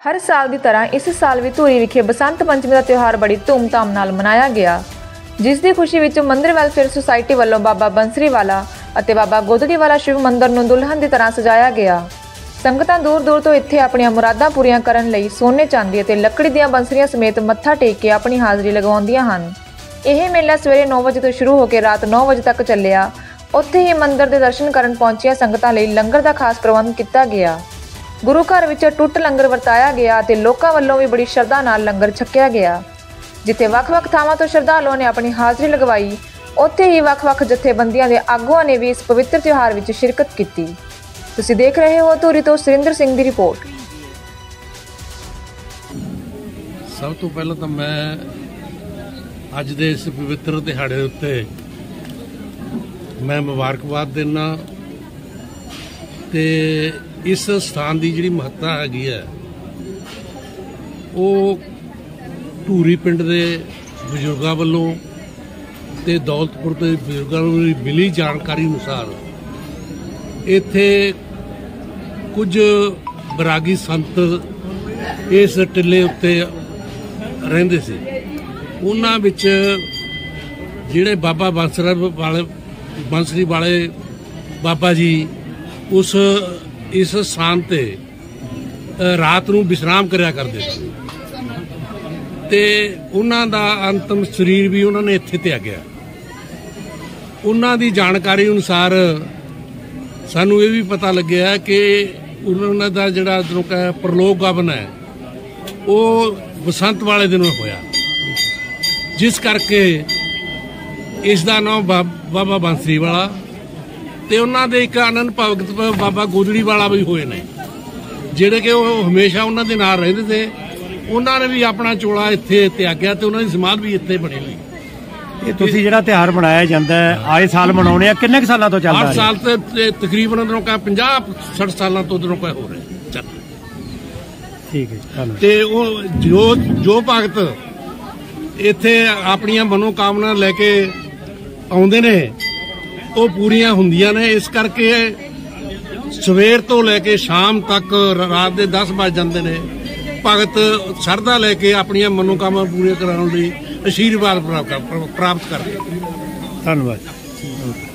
हर साल की तरह इस साल भी धूरी विखे बसंत पंचमी का त्यौहार बड़ी धूमधाम नाल मनाया गया, जिस की खुशी विच मंदिर वैलफेयर सुसायटी वालों बाबा बंसरी वाला और बाबा गोदड़ी वाला शिव मंदिर नूं दुल्हन की तरह सजाया गया। संगतां दूर दूर तो इत्थे अपनी मुरादां पूरीआं करन लई सोने चांदी ते लकड़ी दीआं बंसरियां समेत मत्था टेक के अपनी हाज़री लगवाउंदियां हन। यह मेला सवेरे 9 बजे तो शुरू होकर रात 9 बजे तक चलिया। उत्थे ही मंदिर के दर्शन करन पहुंचिया संगतां लई लंगर का खास प्रबंध किया गया। गुरु घर विच टुट लंगर वरताया गया ते लोकां वल्लों भी बड़ी श्रद्धा नाल लंगर छकिया गया। जिथे वख-वख थावां तो श्रद्धालुओं ने अपनी हाज़री लगवाई, उत्थे ही वख-वख जथेबंदियां दे आगुआं ने भी इस पवित्र त्यौहार विच शिरकत की। तुसीं देख रहे हो धूरी तो सुरिंदर सिंह की रिपोर्ट। सब तो पहले तो मैं अज दे इस पवित्र दिहाड़े उत्ते मैं मुबारकबाद देना ते इस स्थान की जिहड़ी महत्ता हैगी है वो धूरी पिंड के बजुर्गों वालों ते दौलतपुर के बजुर्गों को मिली जानकारी अनुसार इत्थे कुछ बैरागी संत इस टिले उत्ते रहिंदे सी। उन्हां विच जिहड़े बाबा बंसरी वाले बाबा जी उस इस स्थान ते रात नूं विश्राम करया करदे सन ते उन्हां दा अंतिम शरीर भी उन्होंने इत्थे त्यागया। उन्हां दी जानकारी अनुसार सानू ये भी पता लग्या कि उन्होंने दा जिहड़ा परलोक गमन है वो बसंत वाले दिन होया, जिस करके इसका नाम बाबा बंसरी वाला ते उन्हां दे एक आनंद भगत बाबा गोदड़ी वाला भी होए ने, जिहड़े कि वो हमेशा उन्हां दे नाल रहिंदे थे। उन्होंने भी अपना चोला इत्थे त्यागया ते उन्हां दी समाध भी इत्थे बनी हुई। ये तुसीं जिहड़ा त्योहार मनाया जाता है आए साल मनाउने आ, किन्ने सालों तो चलदा है? 8 साल ते तकरीबन 50-60 सालों तो हो रहे चल। ठीक है ते जो भगत इत्थे अपनी मनोकामना लैके आउंदे ने वो पूरियां हुंदियां ने। इस करके सवेर तो लैके शाम तक रात के 10 बज जाते ने भगत श्रद्धा लैके अपनी मनोकामना पूरी कराने लई आशीर्वाद प्राप्त करते। धन्यवाद।